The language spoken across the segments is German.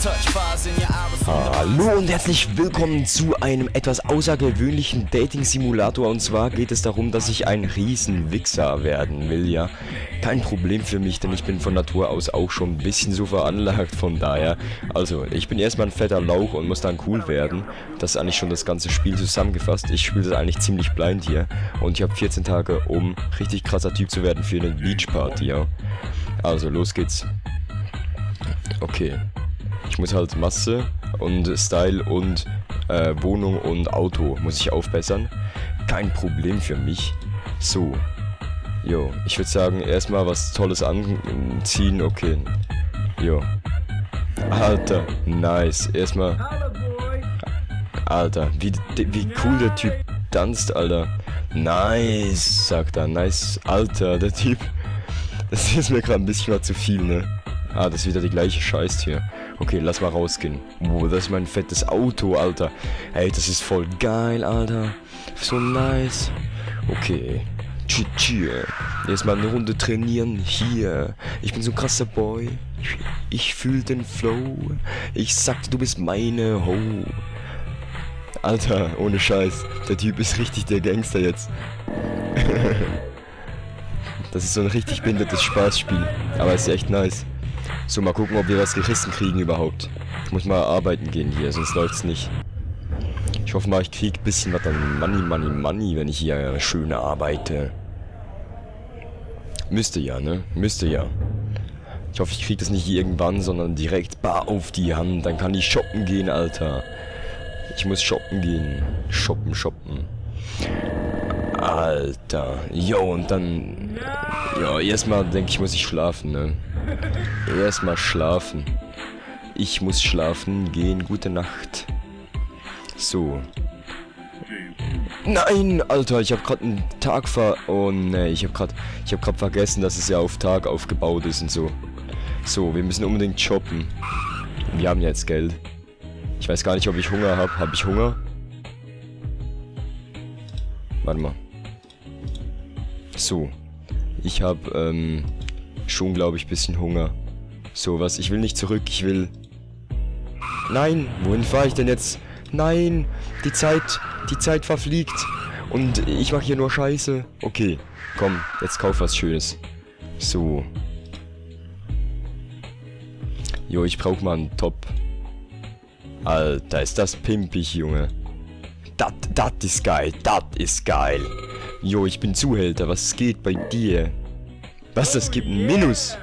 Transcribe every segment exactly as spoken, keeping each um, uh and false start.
Hallo und herzlich willkommen zu einem etwas außergewöhnlichen Dating-Simulator. Und zwar geht es darum, dass ich ein Riesen-Wichser werden will, ja. Kein Problem für mich, denn ich bin von Natur aus auch schon ein bisschen so veranlagt, von daher. Also, ich bin erstmal ein fetter Lauch und muss dann cool werden. Das ist eigentlich schon das ganze Spiel zusammengefasst. Ich spiele das eigentlich ziemlich blind hier. Und ich habe vierzehn Tage, um richtig krasser Typ zu werden für eine Beach-Party, ja. Also, los geht's. Okay. Ich muss halt Masse und Style und äh, Wohnung und Auto muss ich aufbessern. Kein Problem für mich. So. Jo, ich würde sagen, erstmal was Tolles anziehen. Okay. Jo. Alter, nice. Erstmal. Alter, wie, wie cool der Typ tanzt, Alter. Nice, sagt er. Nice, Alter, der Typ. Das ist mir gerade ein bisschen mal zu viel, ne? Ah, das ist wieder die gleiche Scheißtür. Okay, lass mal rausgehen. Wow, das ist mein fettes Auto, Alter. Ey, das ist voll geil, Alter. So nice. Okay. Tschüss. Erstmal eine Runde trainieren. Hier. Ich bin so ein krasser Boy. Ich fühl den Flow. Ich sagte, du bist meine Ho. Alter, ohne Scheiß. Der Typ ist richtig der Gangster jetzt. Das ist so ein richtig behindertes Spaßspiel. Aber ist echt nice. So, mal gucken, ob wir was gerissen kriegen überhaupt. Ich muss mal arbeiten gehen hier, sonst läuft's nicht. Ich hoffe mal, ich krieg ein bisschen was an Money, Money, Money, wenn ich hier schön arbeite. Müsste ja, ne? Müsste ja. Ich hoffe, ich krieg das nicht irgendwann, sondern direkt bar auf die Hand. Dann kann ich shoppen gehen, Alter. Ich muss shoppen gehen. Shoppen, shoppen. Alter. Jo, und dann... Ja, erstmal denke ich, muss ich schlafen, ne? Erstmal schlafen. Ich muss schlafen gehen. Gute Nacht. So. Nein, Alter, ich habe gerade einen Tag ver... Oh, ne, ich habe gerade... Ich habe gerade vergessen, dass es ja auf Tag aufgebaut ist und so. So, wir müssen unbedingt shoppen. Wir haben jetzt Geld. Ich weiß gar nicht, ob ich Hunger habe. Habe ich Hunger? Warte mal. So. Ich habe, ähm... schon, glaube ich, ein bisschen Hunger. So, was? Ich will nicht zurück, ich will... Nein! Wohin fahre ich denn jetzt? Nein! Die Zeit, die Zeit verfliegt. Und ich mache hier nur Scheiße. Okay, komm, jetzt kauf was Schönes. So. Jo, ich brauche mal einen Top. Alter, ist das pimpig, Junge. Das, das ist geil, das ist geil. Jo, ich bin Zuhälter, was geht bei dir? Was, das gibt ein Minus?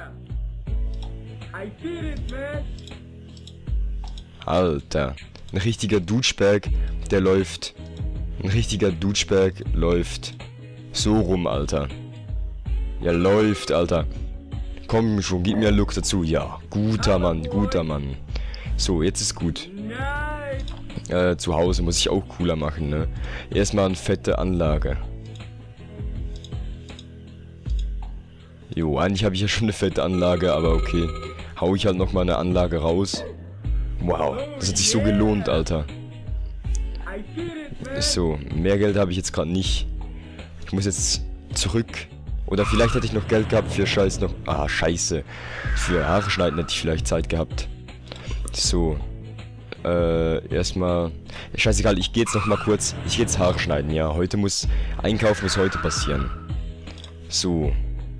Alter. Ein richtiger Dutschberg, der läuft. Ein richtiger Dutschberg läuft. So rum, Alter. Ja, läuft, Alter. Komm schon, gib mir einen Look dazu. Ja, guter Mann, guter Mann. So, jetzt ist gut. Äh, zu Hause muss ich auch cooler machen, ne? Erstmal eine fette Anlage. Jo, eigentlich habe ich ja schon eine fette Anlage, aber okay. Hau ich halt nochmal eine Anlage raus. Wow, das hat sich so gelohnt, Alter. So, mehr Geld habe ich jetzt gerade nicht. Ich muss jetzt zurück. Oder vielleicht hätte ich noch Geld gehabt für Scheiß noch... Ah, Scheiße. Für Haare schneiden hätte ich vielleicht Zeit gehabt. So. Äh, erstmal... Scheißegal, ich gehe jetzt nochmal kurz... Ich gehe jetzt Haare schneiden, ja. Heute muss... Einkauf muss heute passieren. So.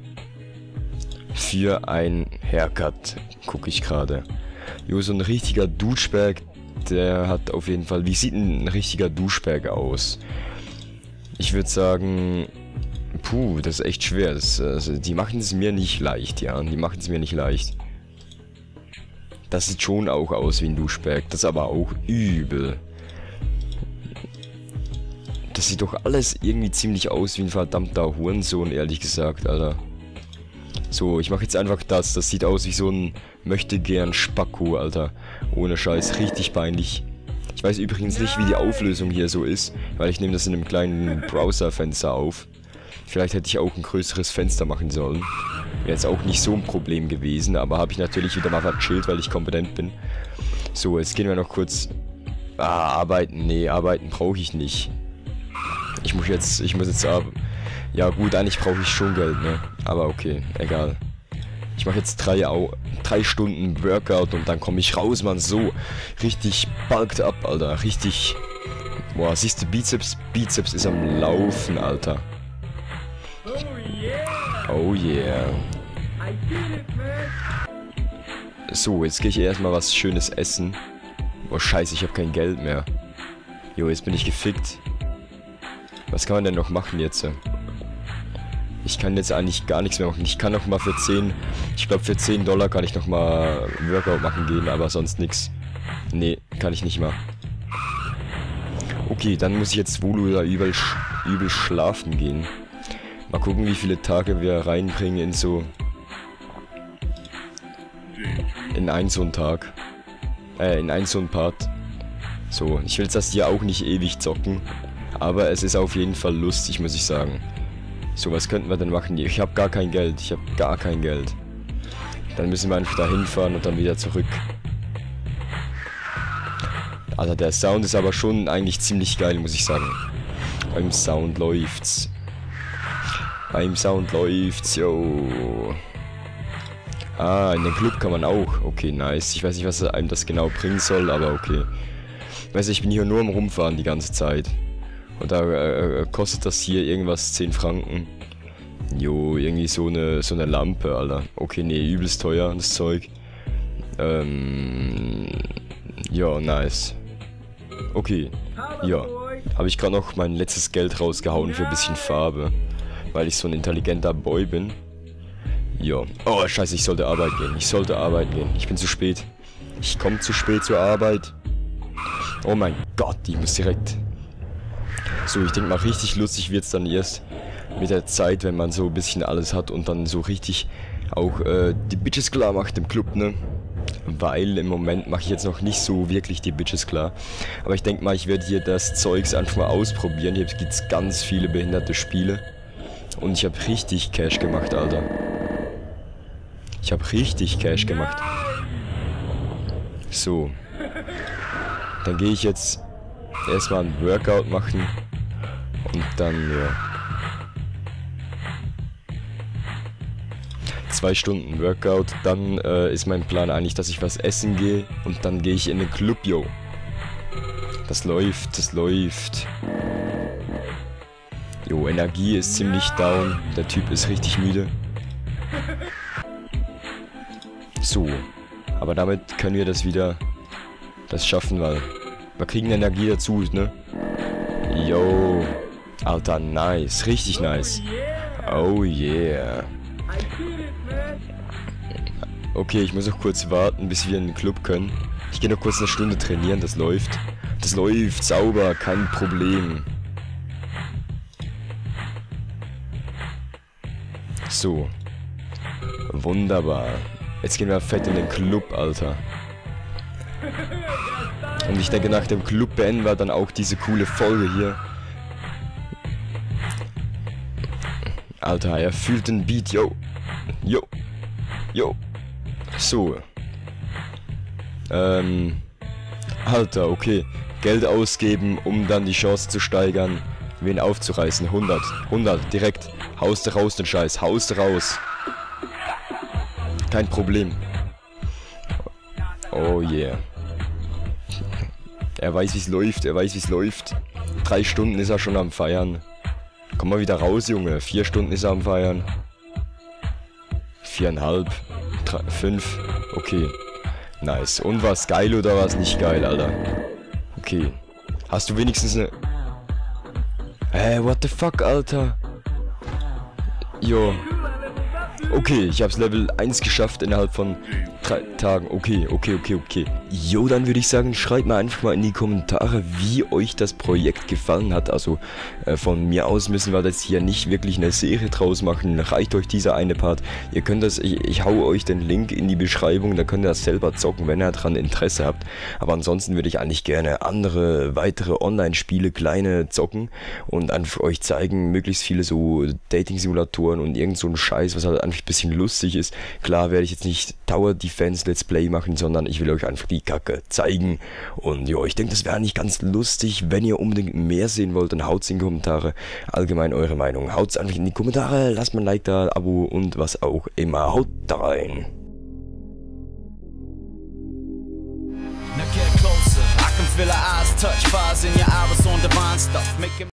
Für ein Haircut, gucke ich gerade. Jo, so ein richtiger Dutschberg, der hat auf jeden Fall... Wie sieht ein richtiger Dutschberg aus? Ich würde sagen... Puh, das ist echt schwer. Das, also, die machen es mir nicht leicht, ja. Die machen es mir nicht leicht. Das sieht schon auch aus wie ein Dutschberg. Das ist aber auch übel. Das sieht doch alles irgendwie ziemlich aus wie ein verdammter Hurensohn, ehrlich gesagt, Alter. So, ich mache jetzt einfach das. Das sieht aus wie so ein möchtegern Spacko, Alter. Ohne Scheiß, richtig peinlich. Ich weiß übrigens nicht, wie die Auflösung hier so ist, weil ich nehme das in einem kleinen Browserfenster auf. Vielleicht hätte ich auch ein größeres Fenster machen sollen. Wäre jetzt auch nicht so ein Problem gewesen, aber habe ich natürlich wieder mal verchillt, weil ich kompetent bin. So, jetzt gehen wir noch kurz... Ah, arbeiten. Nee, arbeiten brauche ich nicht. Ich muss jetzt... Ich muss jetzt... Ar Ja gut, eigentlich brauche ich schon Geld, ne? Aber okay, egal. Ich mache jetzt drei, Au drei Stunden Workout und dann komme ich raus, man, so richtig bulked up, Alter. Richtig. Boah, siehst du, Bizeps, Bizeps ist am Laufen, Alter. Oh yeah. So, jetzt gehe ich erstmal was Schönes essen. Oh scheiße, ich habe kein Geld mehr. Jo, jetzt bin ich gefickt. Was kann man denn noch machen jetzt? Ich kann jetzt eigentlich gar nichts mehr machen. Ich kann noch mal für zehn, ich glaube für zehn Dollar kann ich noch mal Workout machen gehen, aber sonst nichts. Nee, kann ich nicht mal. Okay, dann muss ich jetzt wohl oder übel, übel schlafen gehen. Mal gucken, wie viele Tage wir reinbringen in so... In einen so einen Tag. Äh, in einen so einen Part. So, ich will das hier auch nicht ewig zocken. Aber es ist auf jeden Fall lustig, muss ich sagen. So, was könnten wir denn machen? Ich habe gar kein Geld. Ich habe gar kein Geld. Dann müssen wir einfach da hinfahren und dann wieder zurück. Also der Sound ist aber schon eigentlich ziemlich geil, muss ich sagen. Beim Sound läuft's. Beim Sound läuft's, yo. Ah, in den Club kann man auch. Okay, nice. Ich weiß nicht, was einem das genau bringen soll, aber okay. Weißt du, ich bin hier nur am Rumfahren die ganze Zeit. Und da äh, kostet das hier irgendwas zehn Franken. Jo, irgendwie so eine so eine Lampe, Alter. Okay, nee, übelst teuer, das Zeug. Ähm... Ja, nice. Okay, ja. Habe ich gerade noch mein letztes Geld rausgehauen für ein bisschen Farbe. Weil ich so ein intelligenter Boy bin. Ja. Oh, scheiße, ich sollte arbeiten gehen. Ich sollte arbeiten gehen. Ich bin zu spät. Ich komme zu spät zur Arbeit. Oh mein Gott, ich muss direkt... So, ich denke mal, richtig lustig wird es dann erst mit der Zeit, wenn man so ein bisschen alles hat und dann so richtig auch äh, die Bitches klar macht im Club, ne? Weil im Moment mache ich jetzt noch nicht so wirklich die Bitches klar. Aber ich denke mal, ich werde hier das Zeugs einfach mal ausprobieren. Hier gibt es ganz viele behinderte Spiele. Und ich habe richtig Cash gemacht, Alter. Ich habe richtig Cash gemacht. So. Dann gehe ich jetzt erstmal ein Workout machen. Und dann, ja. Zwei Stunden Workout. Dann äh, ist mein Plan eigentlich, dass ich was essen gehe. Und dann gehe ich in den Club, yo. Das läuft, das läuft. Jo, Energie ist ziemlich down. Der Typ ist richtig müde. So. Aber damit können wir das wieder... Das schaffen, weil... Wir kriegen Energie dazu, ne? Yo. Alter, nice. Richtig nice. Oh yeah. Okay, ich muss noch kurz warten, bis wir in den Club können. Ich gehe noch kurz eine Stunde trainieren, das läuft. Das läuft sauber, kein Problem. So. Wunderbar. Jetzt gehen wir fett in den Club, Alter. Und ich denke, nach dem Club beenden wir dann auch diese coole Folge hier. Alter, er fühlt den Beat, yo. Yo. Yo. So. Ähm. Alter, okay. Geld ausgeben, um dann die Chance zu steigern, wen aufzureißen. hundert. hundert, direkt. Haust du raus den Scheiß. Haust du raus. Kein Problem. Oh yeah. Er weiß, wie es läuft. Er weiß, wie es läuft. Drei Stunden ist er schon am Feiern. Komm mal wieder raus, Junge. Vier Stunden ist er am Feiern. Viereinhalb. Drei, fünf. Okay. Nice. Und was geil oder was nicht geil, Alter? Okay. Hast du wenigstens eine... Hä, hey, what the fuck, Alter? Jo. Okay, ich hab's Level eins geschafft innerhalb von drei Tagen. Okay, okay, okay, okay. Jo, dann würde ich sagen, schreibt mal einfach mal in die Kommentare, wie euch das Projekt gefallen hat. Also äh, von mir aus müssen wir jetzt hier nicht wirklich eine Serie draus machen. Reicht euch dieser eine Part. Ihr könnt das, ich, ich hau euch den Link in die Beschreibung, da könnt ihr das selber zocken, wenn ihr daran Interesse habt. Aber ansonsten würde ich eigentlich gerne andere, weitere Online-Spiele, kleine zocken und einfach euch zeigen, möglichst viele so Dating-Simulatoren und irgend so ein Scheiß, was halt einfach ein bisschen lustig ist. Klar werde ich jetzt nicht Tower Defense Let's Play machen, sondern ich will euch einfach die die Kacke zeigen. Und ja, ich denke, das wäre nicht ganz lustig. Wenn ihr unbedingt mehr sehen wollt, dann haut's in die Kommentare. Allgemein eure Meinung. Haut's einfach in die Kommentare, lasst mal ein Like da, Abo und was auch immer. Haut da rein. Now get closer. I can feel her eyes touch fires in your iris on divine stuff. Making